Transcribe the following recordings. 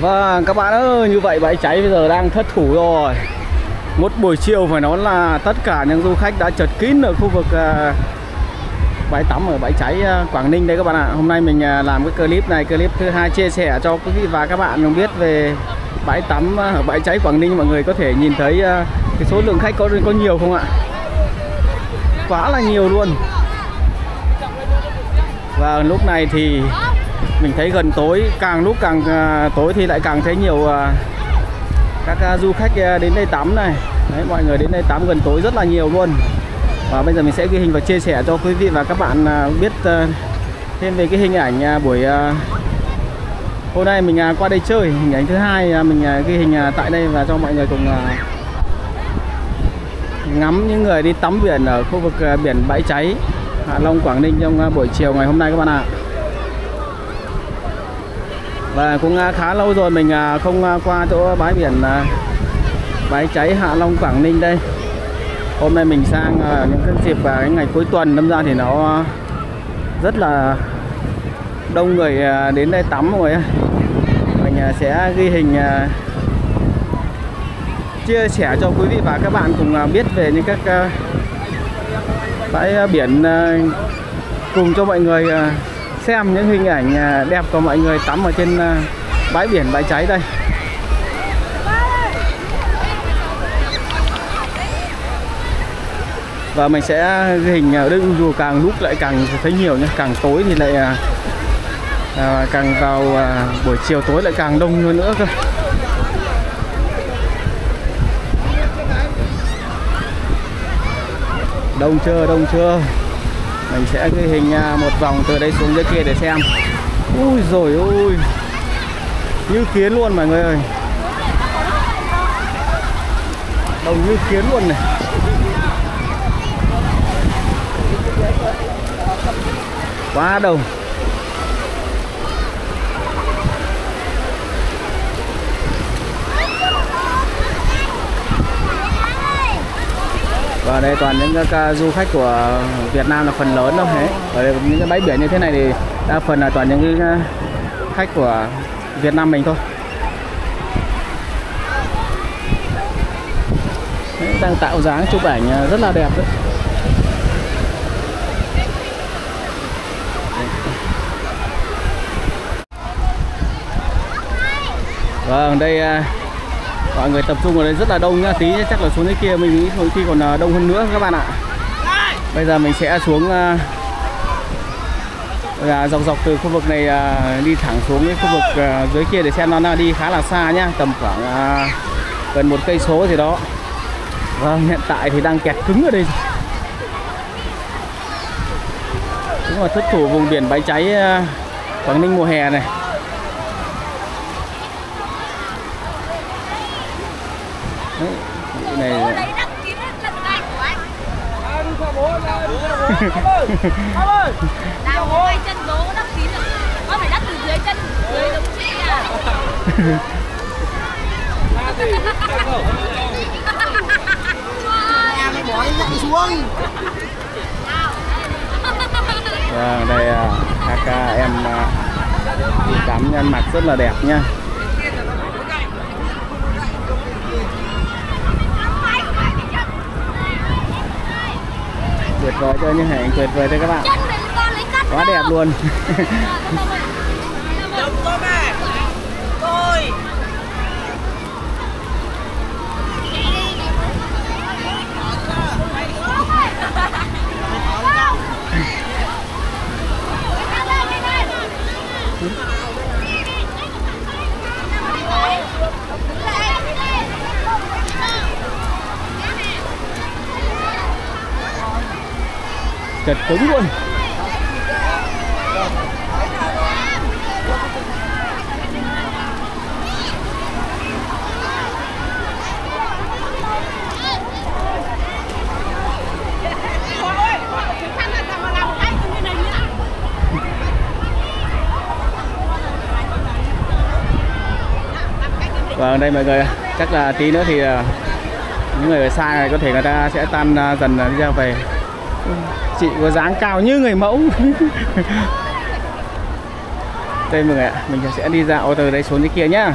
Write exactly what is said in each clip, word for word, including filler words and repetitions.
Vâng các bạn ơi, như vậy bãi cháy bây giờ đang thất thủ rồi. Một buổi chiều phải nói là tất cả những du khách đã chật kín ở khu vực uh, bãi tắm ở bãi cháy uh, Quảng Ninh đây các bạn ạ. Hôm nay mình uh, làm cái clip này, clip thứ hai chia sẻ cho quý vị và các bạn biết về bãi tắm uh, ở bãi cháy Quảng Ninh. Mọi người có thể nhìn thấy uh, cái số lượng khách có có nhiều không ạ? Quá là nhiều luôn. Và lúc này thì mình thấy gần tối, càng lúc càng uh, tối thì lại càng thấy nhiều uh, các uh, du khách uh, đến đây tắm này. Đấy, mọi người đến đây tắm gần tối rất là nhiều luôn. Và bây giờ mình sẽ ghi hình và chia sẻ cho quý vị và các bạn uh, biết uh, thêm về cái hình ảnh uh, buổi uh, hôm nay mình uh, qua đây chơi. Hình ảnh thứ hai uh, mình uh, ghi hình uh, tại đây và cho mọi người cùng uh, ngắm những người đi tắm biển ở khu vực uh, biển bãi cháy Hạ Long Quảng Ninh trong uh, buổi chiều ngày hôm nay các bạn ạ. Và cũng khá lâu rồi mình không qua chỗ bãi biển bãi cháy Hạ Long Quảng Ninh đây. Hôm nay mình sang những cái dịp cái ngày cuối tuần, đâm ra thì nó rất là đông người đến đây tắm rồi. Mình sẽ ghi hình chia sẻ cho quý vị và các bạn cùng biết về những các bãi biển, cùng cho mọi người xem những hình ảnh đẹp của mọi người tắm ở trên bãi biển bãi cháy đây. Và mình sẽ ghi hình ở đây, dù càng lúc lại càng thấy nhiều nhé, càng tối thì lại à, càng vào à, buổi chiều tối lại càng đông hơn nữa cơ. Đông chưa, đông chưa? Mình sẽ ghi hình một vòng từ đây xuống dưới kia để xem. Ui rồi ôi, như kiến luôn mọi người ơi, đông như kiến luôn này. Quá đông. Và đây toàn những các du khách của Việt Nam là phần lớn đâu hết. Ở đây, những cái bãi biển như thế này thì đa phần là toàn những cái khách của Việt Nam mình thôi. Đấy, đang tạo dáng chụp ảnh rất là đẹp đấy. Vâng, đây mọi người tập trung ở đây rất là đông nhá. Tí chắc là xuống dưới kia mình nghĩ hồi khi còn đông hơn nữa các bạn ạ. Bây giờ mình sẽ xuống uh, dọc dọc từ khu vực này uh, đi thẳng xuống cái khu vực uh, dưới kia để xem nó đi khá là xa nhá, tầm khoảng uh, gần một cây số gì đó. Vâng, hiện tại thì đang kẹt cứng ở đây. Đúng là thất thủ vùng biển bãi cháy uh, Quảng Ninh mùa hè này. Đấy, này đào quay chân bố đắp kín rồi. Con phải đắp từ dưới chân dưới giống chị à. Nhà mày bỏ dậy xuống. Vâng, đây các em đi tắm ăn mặc rất là đẹp nha. Tuyệt vời cho những hình tuyệt vời cho các bạn. Quá đẹp luôn. Chật cứng luôn. Vâng, đây mọi người, chắc là tí nữa thì những người ở xa này có thể người ta sẽ tan dần đi ra về. Chị có dáng cao như người mẫu. Đây mọi người ạ, mình sẽ đi dạo từ đây xuống dưới kia nhá.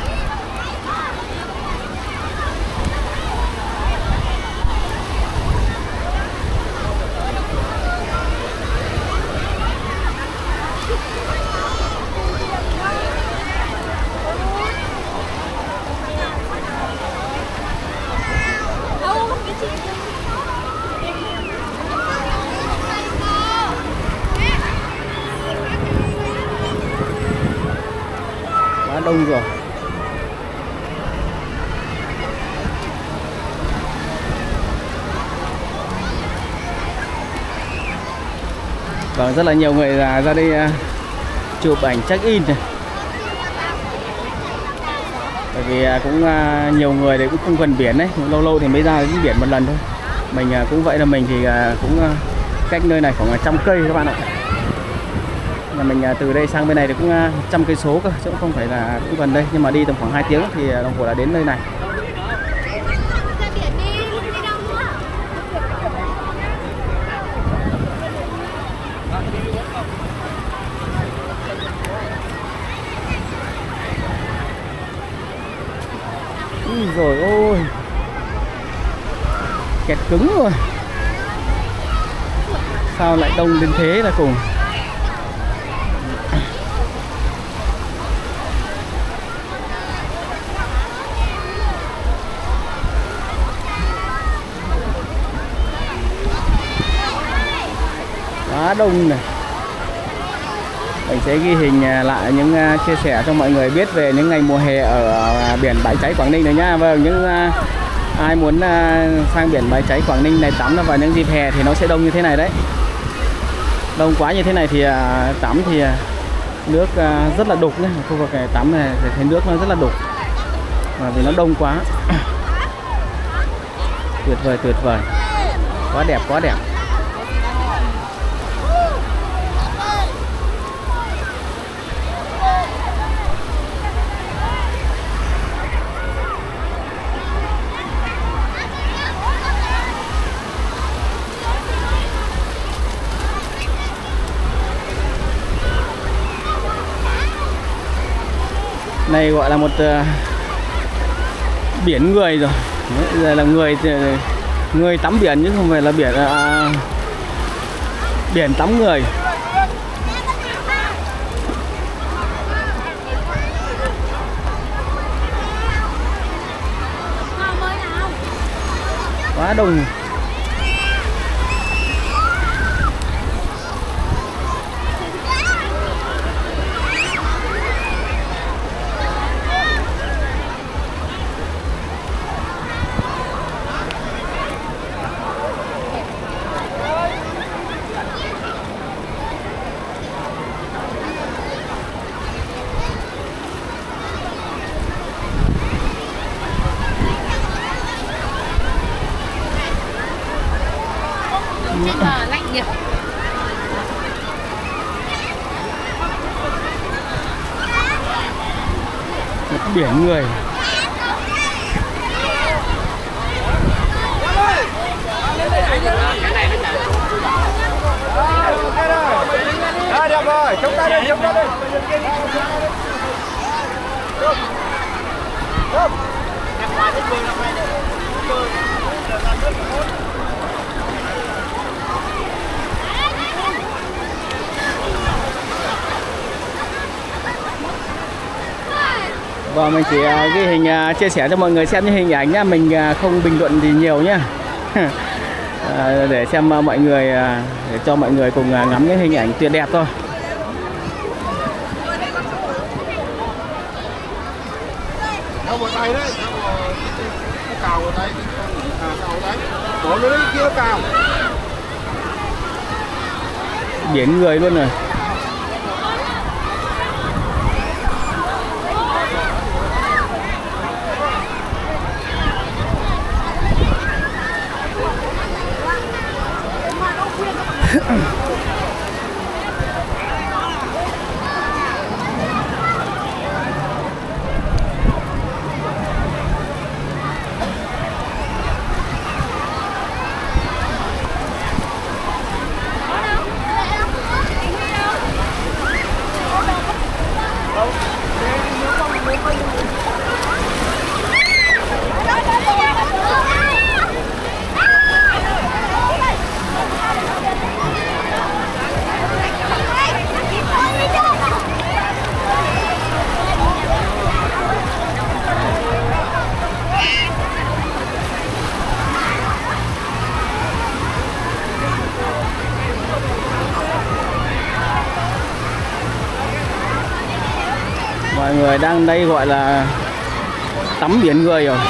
Quá đông rồi. Vâng, rất là nhiều người là ra đây uh, chụp ảnh check in này. Bởi vì uh, cũng uh, nhiều người thì cũng không gần biển đấy, lâu lâu thì mới ra đến biển một lần thôi. Mình uh, cũng vậy, là mình thì uh, cũng uh, cách nơi này khoảng trăm cây các bạn ạ. Nhà mình uh, từ đây sang bên này thì cũng uh, trăm cây số cơ, chứ cũng không phải là cũng gần đây, nhưng mà đi tầm khoảng hai tiếng thì uh, đồng hồ là đến nơi này. Úi dồi ôi, kẹt cứng rồi. Sao lại đông đến thế là cùng. Quá đông này. Mình sẽ ghi hình lại những chia sẻ cho mọi người biết về những ngày mùa hè ở biển Bãi Cháy Quảng Ninh rồi nhá. Vâng, những ai muốn sang biển Bãi Cháy Quảng Ninh này tắm vào những dịp hè thì nó sẽ đông như thế này đấy. Đông quá như thế này thì tắm thì nước rất là đục nhé. Khu vực này tắm này thì thấy nước nó rất là đục. Và vì nó đông quá. Tuyệt vời, tuyệt vời. Quá đẹp, quá đẹp. Này gọi là một uh, biển người rồi. Đấy, giờ là người người tắm biển chứ không phải là biển uh, biển tắm người. Quá đông. Trên bờ lạnh nhỉ. Một biển người. Rồi, được rồi, chống tay lên, chống tay lên. Và mình chỉ ghi hình chia sẻ cho mọi người xem những hình ảnh nhá, mình không bình luận gì nhiều nhá. Để xem mọi người, để cho mọi người cùng ngắm những hình ảnh tuyệt đẹp thôi. Đâu một tay đấy, cào một tay, cào một tay, bỏ lưới kia cào. Biển người luôn rồi. Mọi người đang đây gọi là tắm biển người rồi.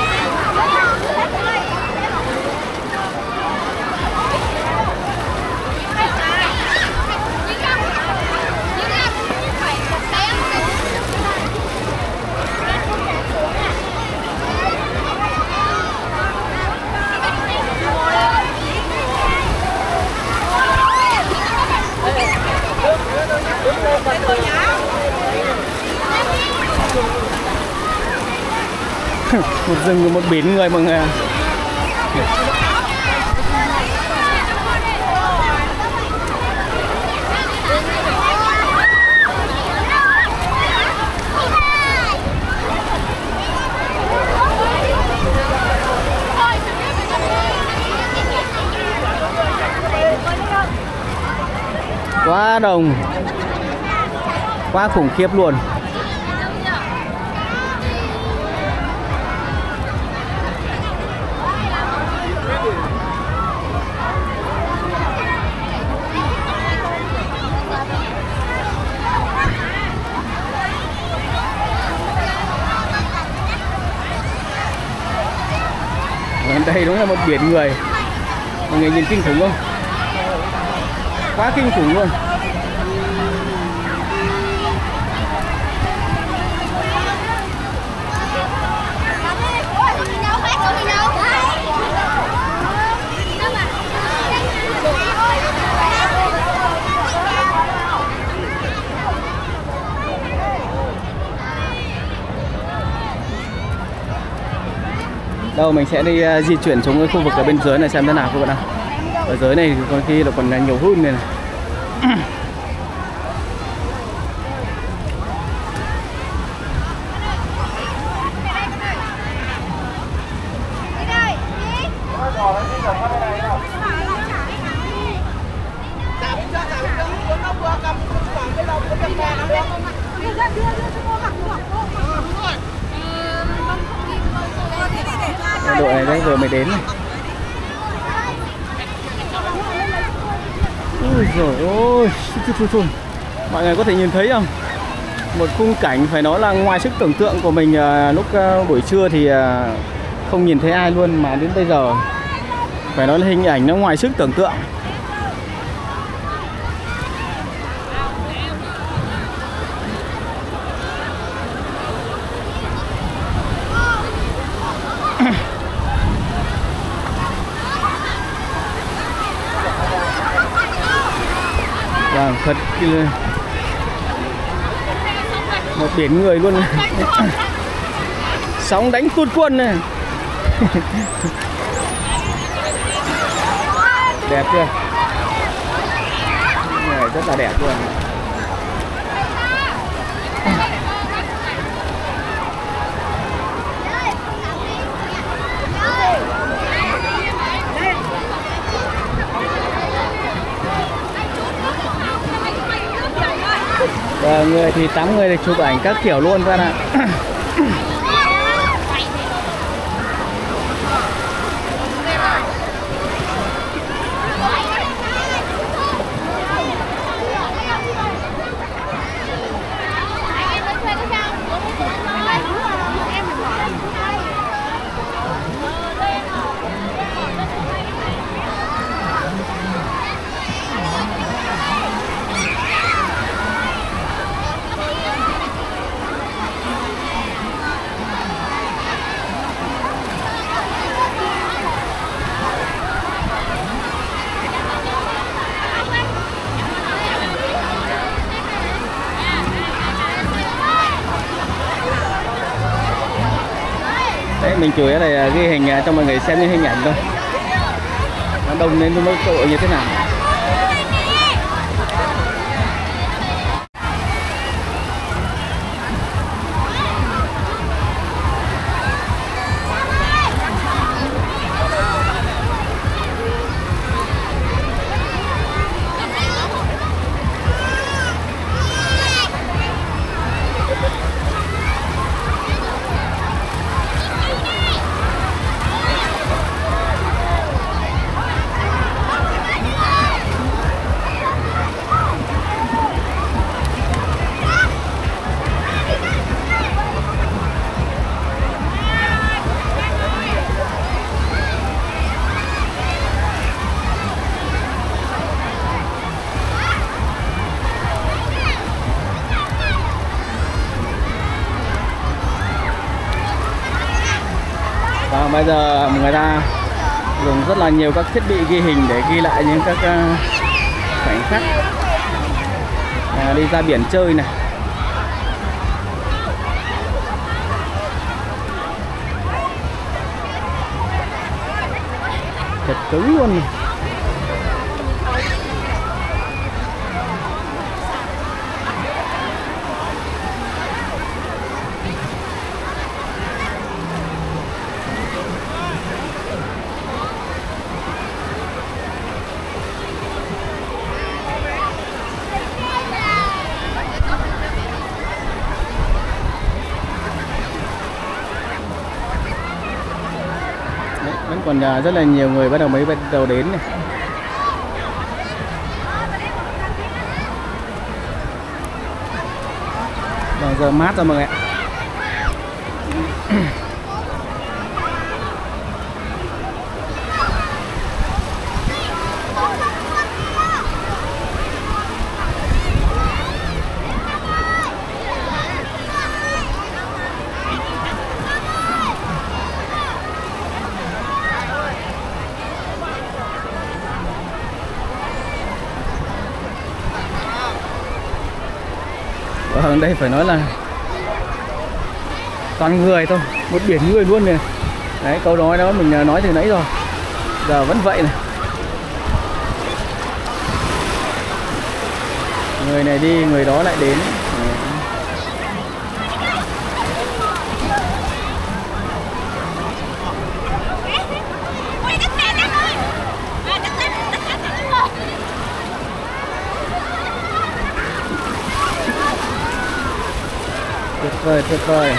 Một rừng một biển người mọi người ạ. Quá đông, quá khủng khiếp luôn. Đây đúng là một biển người. Mọi người nhìn kinh khủng không? Quá kinh khủng luôn. Đâu mình sẽ đi uh, di chuyển xuống cái khu vực ở bên dưới này xem thế nào các bạn ạ. Ở dưới này có khi là còn nhiều hơn này, này. Đội này đấy vừa mới đến này. Ôi giời ơi, mọi người có thể nhìn thấy không? Một khung cảnh phải nói là ngoài sức tưởng tượng của mình. Lúc buổi trưa thì không nhìn thấy ai luôn, mà đến bây giờ phải nói là hình ảnh nó ngoài sức tưởng tượng. Vâng, thật một biển người luôn. Sóng đánh cuồn cuộn này. Đẹp chưa? Này rất là đẹp luôn. Và người thì tắm, người thì chụp ảnh các kiểu luôn các bạn ạ. Đấy, mình chủ yếu là ghi hình cho mọi người xem những hình ảnh thôi. Nó đông nên nó cơ hội như thế nào. bây giờ người ta dùng rất là nhiều các thiết bị ghi hình để ghi lại những các uh, khoảnh khắc à, đi ra biển chơi này. Thật cứng luôn này. Vẫn còn rất là nhiều người bắt đầu mới bắt đầu đến này. Vâng, giờ mát rồi mọi người ạ. Vâng, đây phải nói là toàn người thôi, một biển người luôn này. Đấy, câu nói đó mình nói từ nãy rồi, giờ vẫn vậy này. Người này đi, người đó lại đến. Tuyệt vời, tuyệt vời.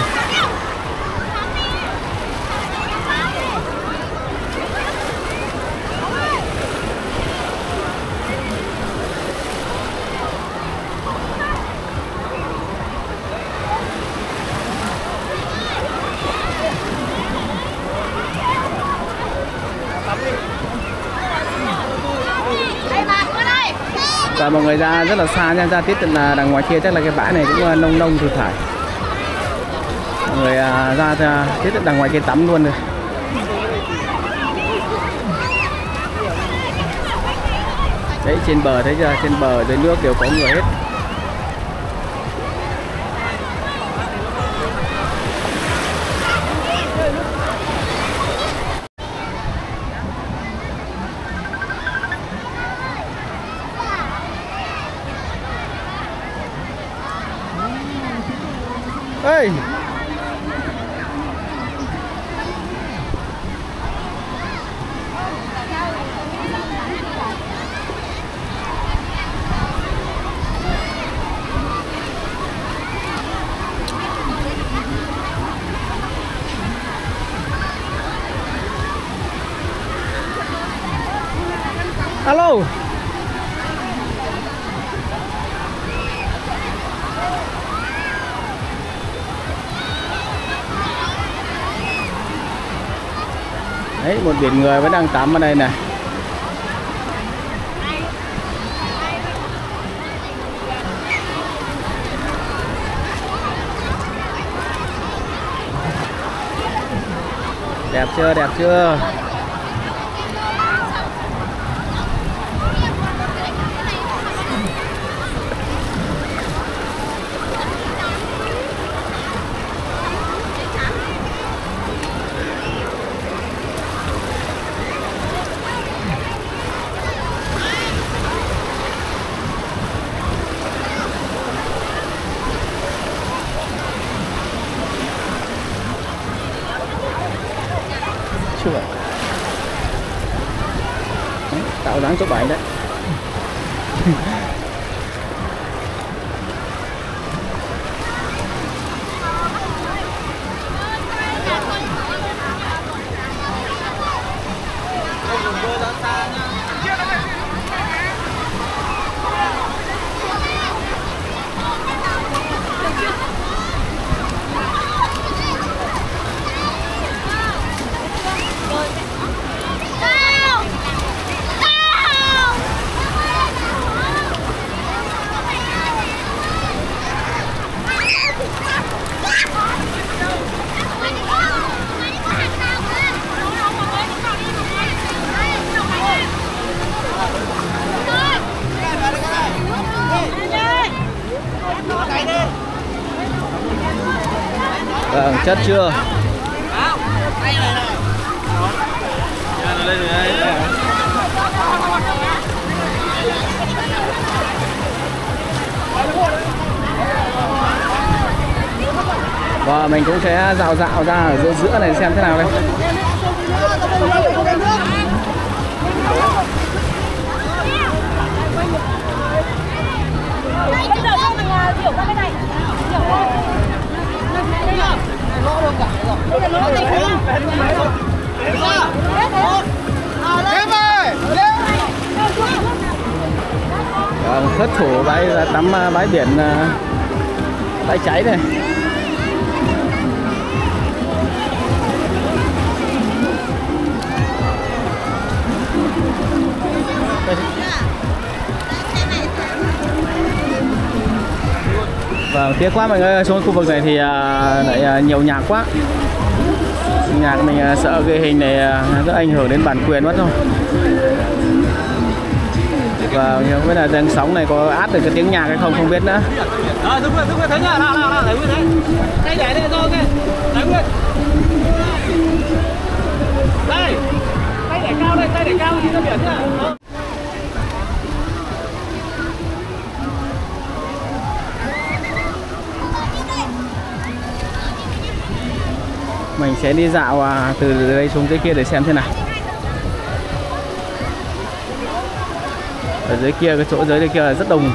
Và mọi người ra rất là xa nha, ra tiếp tận là đằng ngoài kia chắc là cái bãi này cũng nông nông thử thải. Mọi người à, ra, ra tiếp tận đằng ngoài kia tắm luôn rồi. Đấy, trên bờ thấy chưa, trên bờ dưới nước đều có người hết. Ê! Alo. Đấy, một biển người vẫn đang tắm ở đây này. Đẹp chưa, đẹp chưa? Chưa vậy. Đấy, tạo dáng chụp ảnh đấy. Vâng, chất chưa? Và mình cũng sẽ dạo dạo ra ở giữa giữa này xem thế nào đây. Bây giờ cho mình hiểu các cái này. Hiểu không? Lỗ luôn cả. Bây giờ lỗ này không? Lên ơi! Lên! Vâng, thất thủ bãi tắm bãi biển Bãi Cháy này. Vâng, tiếc quá mọi người, xuống khu vực này thì lại uh, nhiều nhạc quá. Nhạc mình uh, sợ ghi hình này uh, rất ảnh hưởng đến bản quyền mất thôi. Và không biết là đang sóng này có át được cái tiếng nhạc hay không không biết nữa. Ờ, đúng rồi, đúng rồi, thấy nhá, nào, nào, nào, thấy nguyên đấy. Tay nhảy đây rồi, ok. Thấy nguyên. Đây, tay để cao đây, tay để cao đi ra biển nhá. Đó. Mình sẽ đi dạo à, từ đây xuống dưới kia để xem thế nào. Ở dưới kia, cái chỗ dưới đây kia là rất đông.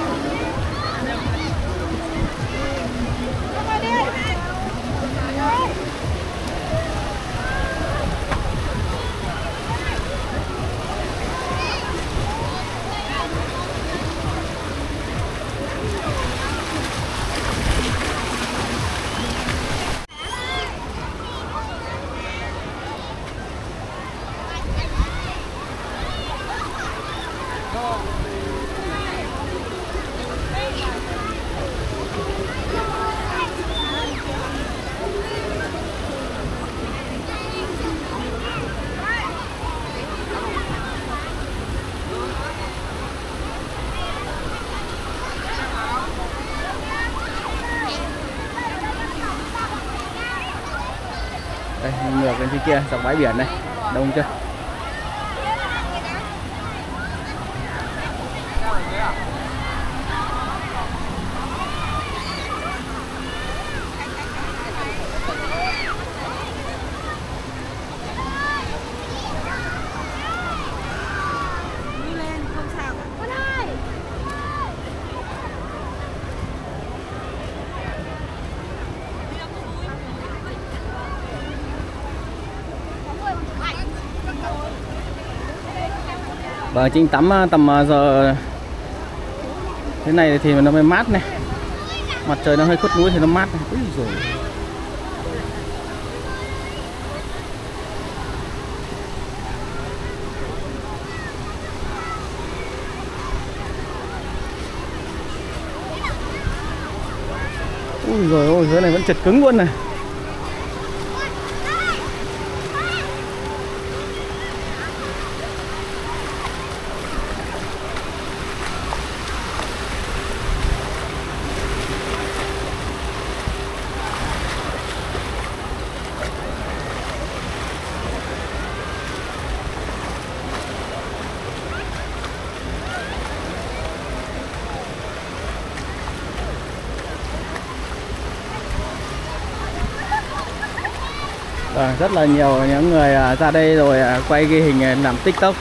Đây, mình ngược lên phía kia, dọc bãi biển này, đông chưa? Và chính tắm tầm giờ thế này thì nó mới mát này, mặt trời nó hơi khuất núi thì nó mát này. Úi giời. Ui giời ôi, dưới này vẫn chật cứng luôn này. À, rất là nhiều những người ra đây rồi quay ghi hình làm TikTok.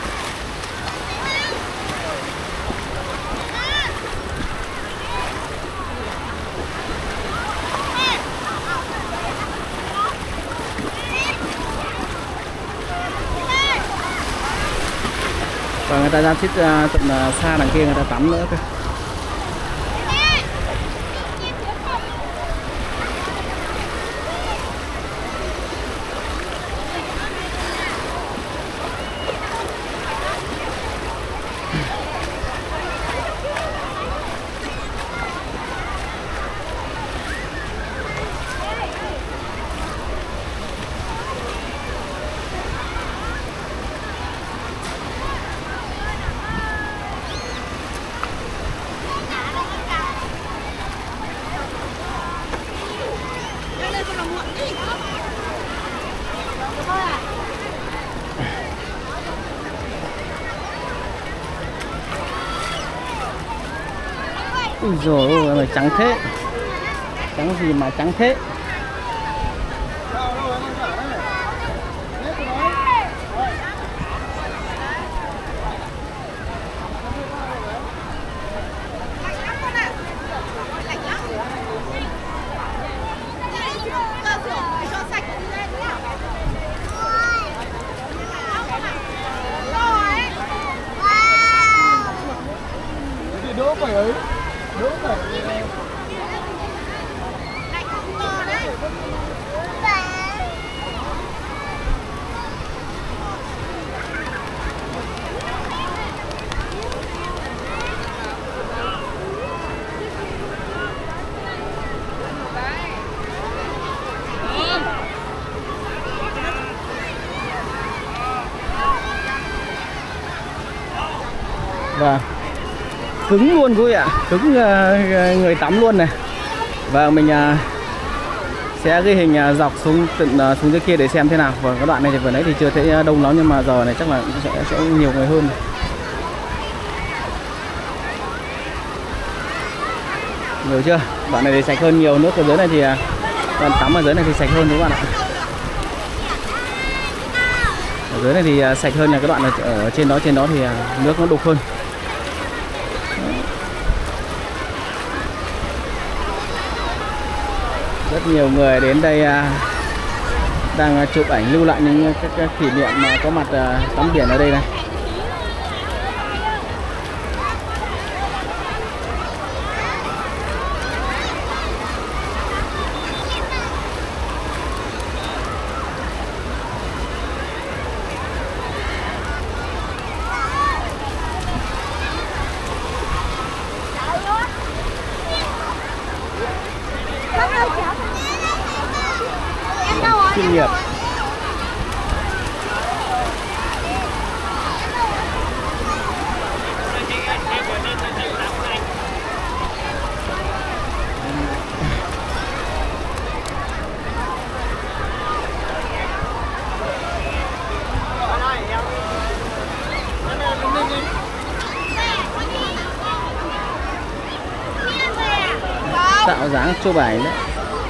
Và người ta ra xích tận xa đằng kia người ta tắm nữa cơ. Ui dồi ôi, mà trắng thế. Trắng gì mà trắng thế. Đỡ phải ấy, đỡ phải. Vâng, cứng luôn quý vị ạ, cứng uh, người tắm luôn này. Và mình uh, sẽ ghi hình uh, dọc xuống tận uh, xuống dưới kia để xem thế nào. Và các đoạn này thì vừa nãy thì chưa thấy đông lắm, nhưng mà giờ này chắc là sẽ, sẽ nhiều người hơn. Nhiều chưa? Đoạn này thì sạch hơn nhiều, nước ở dưới này thì uh, đoạn tắm ở dưới này thì sạch hơn các bạn ạ. Ở dưới này thì uh, sạch hơn là cái đoạn ở, ở trên đó trên đó thì uh, nước nó đục hơn. Rất nhiều người đến đây đang chụp ảnh lưu lại những các, các kỷ niệm mà có mặt tắm biển ở đây này. Chuyên nghiệp. Tạo dáng chụp ảnh đấy.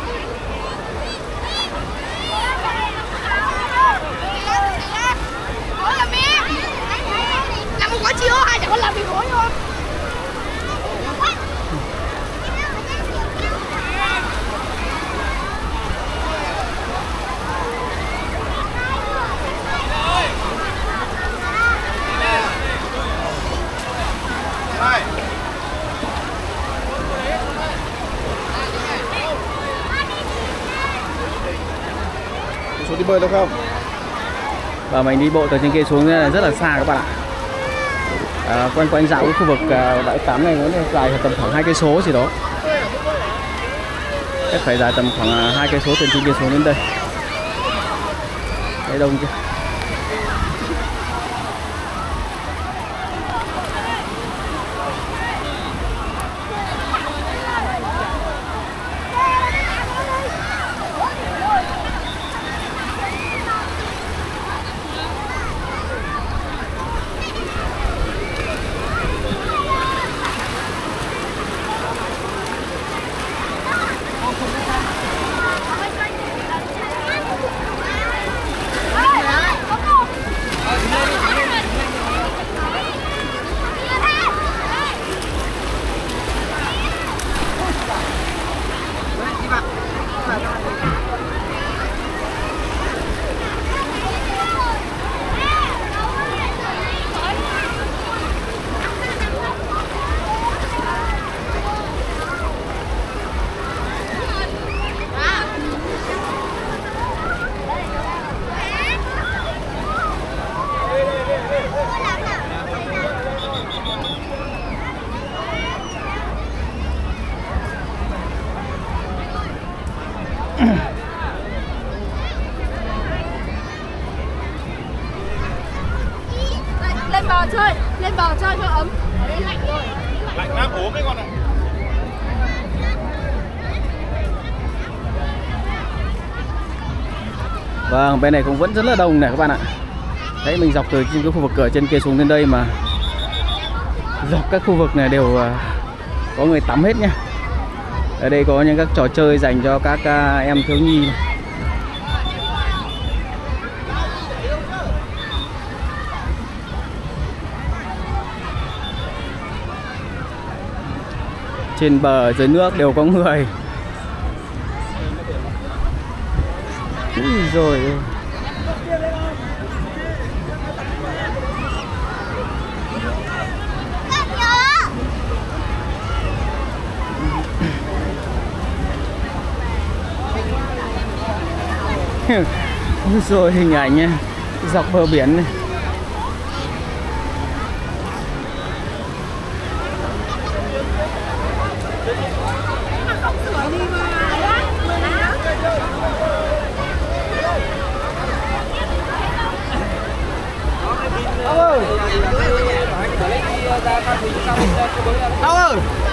Chiếu hai chẳng có làm gì khối không? Xuống đi bơi được không? Và mình đi bộ từ trên kia xuống rất là xa các bạn ạ. À, quanh quanh dạo cái khu vực uh, bãi tắm này nó dài tầm khoảng hai cây số gì đó, chắc phải dài tầm khoảng hai cây số từ trên kia xuống đến đây. Thấy đông chưa? Lên bờ chơi, lên bờ chơi cho ấm. Ở đây lạnh rồi. Lạnh lắm, ốm đấy con ạ. Vâng, bên này cũng vẫn rất là đông này các bạn ạ. Đấy, mình dọc từ trên cái khu vực cửa trên kia xuống đến đây mà dọc các khu vực này đều có người tắm hết nha. Ở đây có những các trò chơi dành cho các em thiếu nhi này. Trên bờ dưới nước đều có người. Úi rồi ôi rồi hình ảnh nha, dọc bờ biển này. Đâu ơi?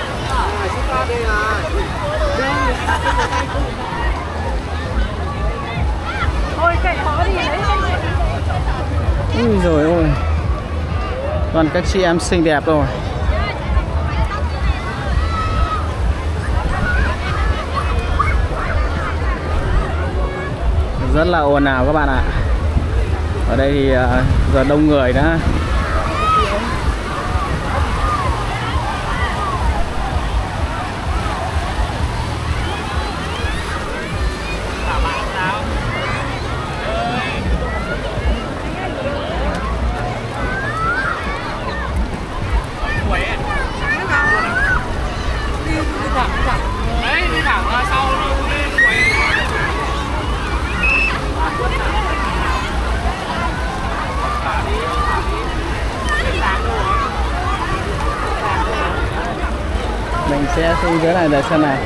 Thôi cậy khó đi đấy. Ui rồi ôi, toàn các chị em xinh đẹp rồi. Rất là ồn ào các bạn ạ. Ở đây thì giờ đông người đó. Mình sẽ xuống dưới này để xem nào.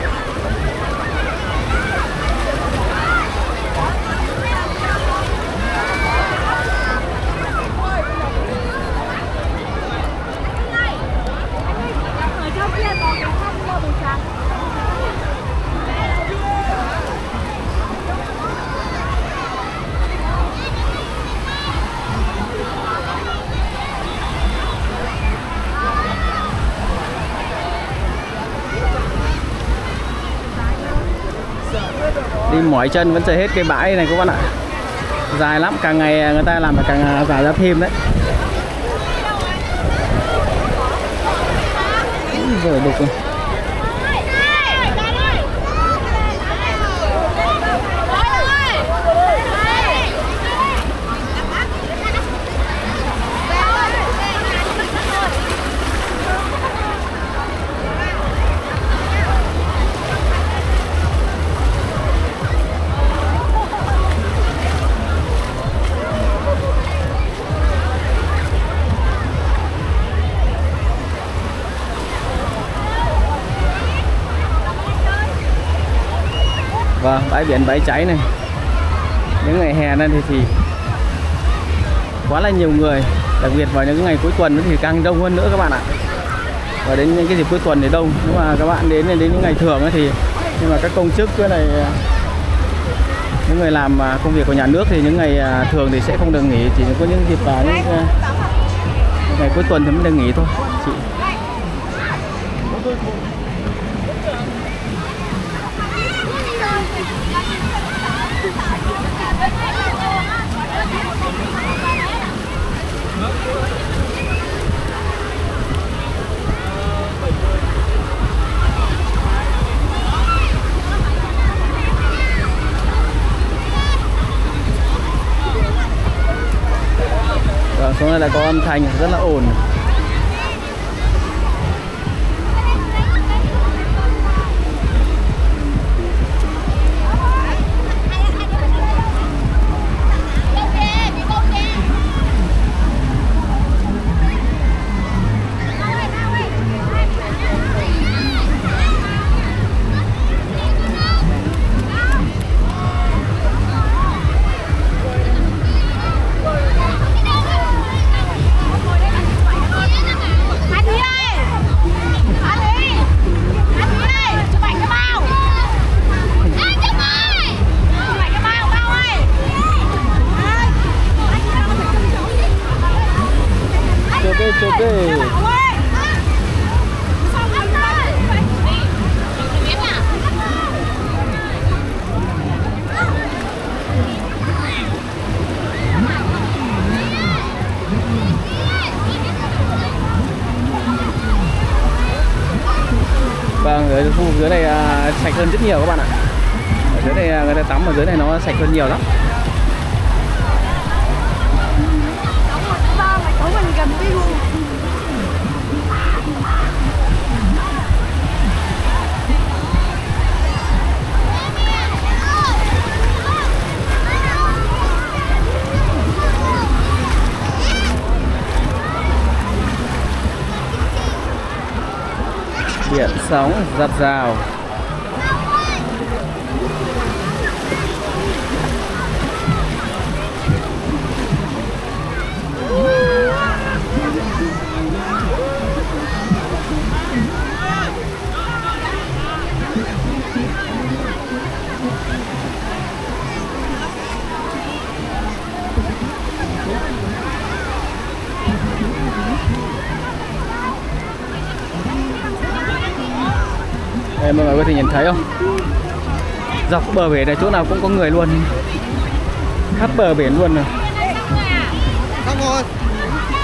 Ở trong kia có cái khăn màu trắng. Đi mỏi chân vẫn chơi hết cái bãi này các bạn ạ. Dài lắm, càng ngày người ta làm càng dài ra thêm đấy. Rồi đục rồi. Vâng, bãi biển Bãi Cháy này những ngày hè này thì, thì quá là nhiều người, đặc biệt vào những ngày cuối tuần thì càng đông hơn nữa các bạn ạ. Và đến những cái dịp cuối tuần thì đông, nhưng mà các bạn đến đến những ngày thường thì nhưng mà các công chức cái này, những người làm công việc của nhà nước thì những ngày thường thì sẽ không được nghỉ, chỉ có những dịp vào những ngày cuối tuần thì mới được nghỉ thôi chị. Rồi xuống đây lại có âm thanh rất là ồn. uh, sạch hơn rất nhiều các bạn ạ. Ở dưới này người ta tắm ở dưới này nó sạch hơn nhiều lắm. Biển sóng giặt rào. Đây, mọi người có thể nhìn thấy không? Dọc bờ biển này chỗ nào cũng có người luôn. Khắp bờ biển luôn rồi. Xong rồi.